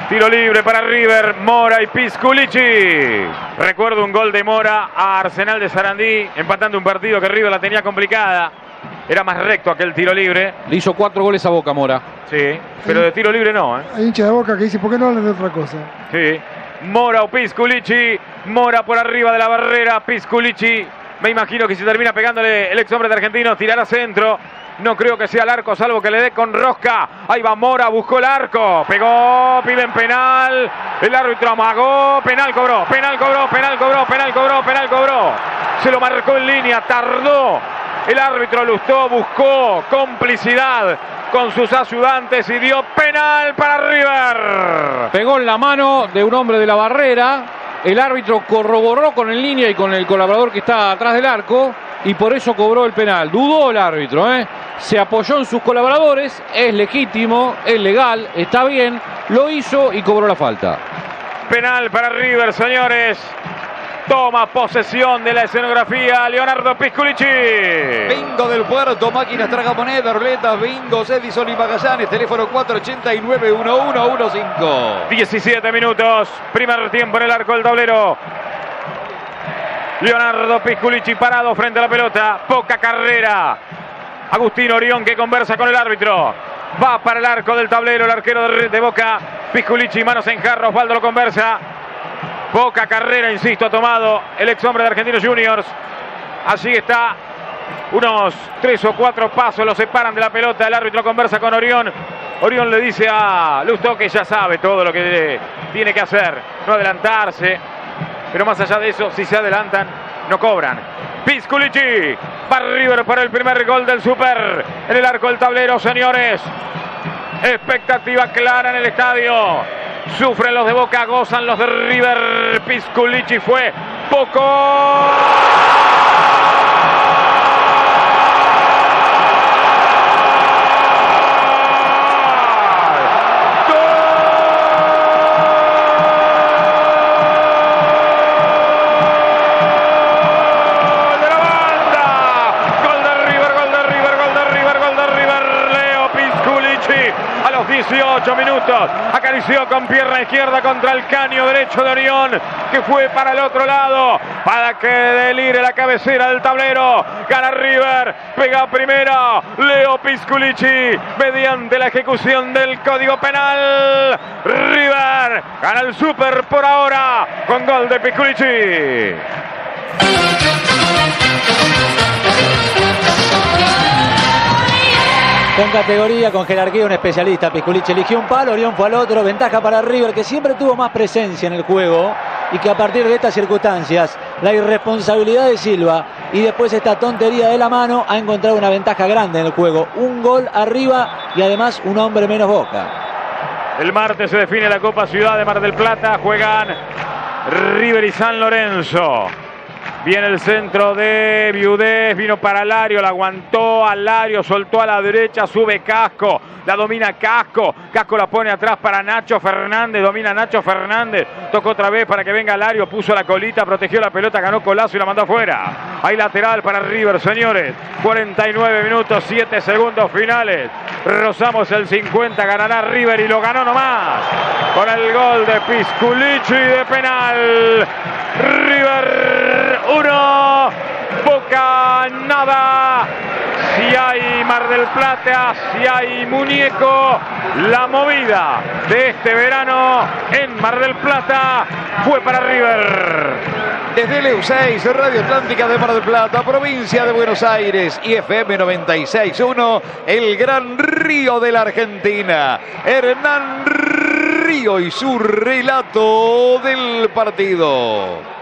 Tiro libre para River, Mora y Pisculichi. Recuerdo un gol de Mora a Arsenal de Sarandí, empatando un partido que River la tenía complicada. Era más recto aquel tiro libre. Le hizo 4 goles a Boca, Mora. Sí, pero de tiro libre no, ¿eh? Hay hincha de Boca que dice, ¿por qué no hablan de otra cosa? Sí. Mora o Pisculichi. Mora por arriba de la barrera. Pisculichi. Me imagino que si termina pegándole el ex hombre de Argentino, tirará centro. No creo que sea el arco, salvo que le dé con rosca. Ahí va Mora, buscó el arco. Pegó, piden penal. El árbitro amagó. Penal cobró, penal cobró, penal cobró, penal cobró, penal cobró. Se lo marcó en línea, tardó. El árbitro lustó, buscó complicidad con sus ayudantes y dio penal para River. Pegó en la mano de un hombre de la barrera. El árbitro corroboró con el línea y con el colaborador que está atrás del arco y por eso cobró el penal. Dudó el árbitro, se apoyó en sus colaboradores, es legítimo, es legal, está bien, lo hizo y cobró la falta. Penal para River, señores. Toma posesión de la escenografía Leonardo Pisculichi. Bingo del Puerto, máquinas tragamonedas, ruletas, bingos, Edison y Magallanes, teléfono 489-1115. 17 minutos, primer tiempo en el arco del tablero. Leonardo Pisculichi parado frente a la pelota, poca carrera. Agustín Orión que conversa con el árbitro. Va para el arco del tablero el arquero de Boca. Pisculichi, manos en jarro, Osvaldo lo conversa. Poca carrera, insisto, ha tomado el ex hombre de Argentinos Juniors. Allí está. Unos 3 o 4 pasos lo separan de la pelota. El árbitro conversa con Orión. Orión le dice a Lustó que ya sabe todo lo que tiene que hacer. No adelantarse. Pero más allá de eso, si se adelantan, no cobran. Pisculichi. Va River para el primer gol del Super. En el arco del tablero, señores. Expectativa clara en el estadio. Sufren los de Boca, gozan los de River. Pisculichi fue poco. A los 18 minutos acarició con pierna izquierda contra el caño derecho de Orión, que fue para el otro lado, para que delire la cabecera del tablero. Gana River, pega primera Leo Pisculichi mediante la ejecución del código penal. River gana el Super por ahora con gol de Pisculichi. Con categoría, con jerarquía, un especialista. Pisculichi eligió un palo, Orión fue al otro. Ventaja para River, que siempre tuvo más presencia en el juego y que a partir de estas circunstancias, la irresponsabilidad de Silva y después esta tontería de la mano, ha encontrado una ventaja grande en el juego. Un gol arriba y además un hombre menos Boca. El martes se define la Copa Ciudad de Mar del Plata. Juegan River y San Lorenzo. Viene el centro de Viudés, vino para Alario, la aguantó Alario, soltó a la derecha, sube Casco, la domina Casco, Casco la pone atrás para Nacho Fernández, domina Nacho Fernández, tocó otra vez para que venga Alario, puso la colita, protegió la pelota, ganó Colazo y la mandó afuera. Hay lateral para River, señores, 49 minutos, 7 segundos finales, rozamos el 50, ganará River y lo ganó nomás, con el gol de Pisculichi de penal. River 1, Boca nada. Si hay Mar del Plata, si hay muñeco, la movida de este verano en Mar del Plata fue para River. Desde el EU6, Radio Atlántica de Mar del Plata, provincia de Buenos Aires y FM 96.1, el Gran Río de la Argentina. Hernán Río y su relato del partido.